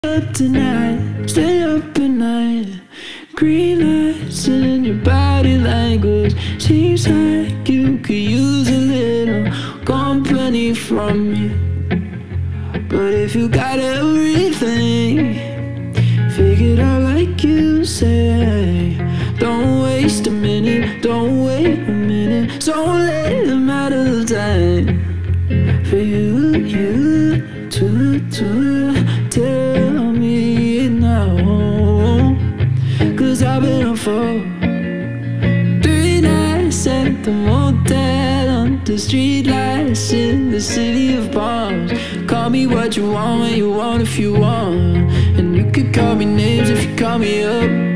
up tonight, stay up at night. Green lights in your body language. Seems like you could use a little company from me. But if you got everything figured out like you say, don't waste a minute, don't wait a minute. Don't let it matter the time for you to tell me now. Cause I've been up for 3 nights at the motel under streetlights in the city of palms. Call me what you want when you want if you want, and you could call me names if you call me up.